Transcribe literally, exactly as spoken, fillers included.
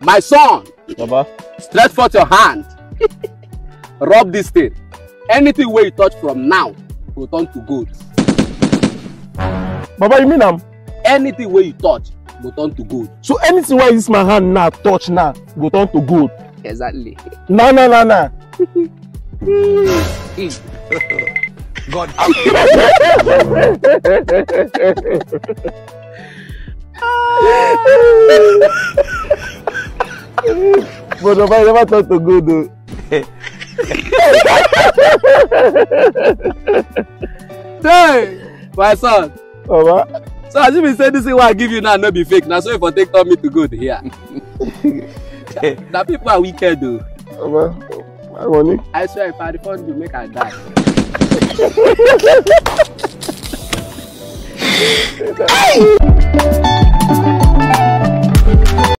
My son. Baba. Stretch forth your hand. Rub this thing. Anything where you touch from now will turn to gold. Baba, you mean am? Anything where you touch will turn to gold. So anything where this my hand now touch now go turn to gold. Exactly. No, no, no, no. God. But Baba, I never turn to gold though. Hey, my son. Baba. So as you been saying this thing what I give you now no be fake. Now so if I take me to good here. That people are wicked though. Baba, my money. I swear if I refund you make I die. Hey!